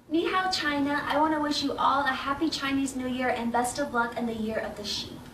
Ni hao China, I want to wish you all a happy Chinese New Year and best of luck in the year of the sheep.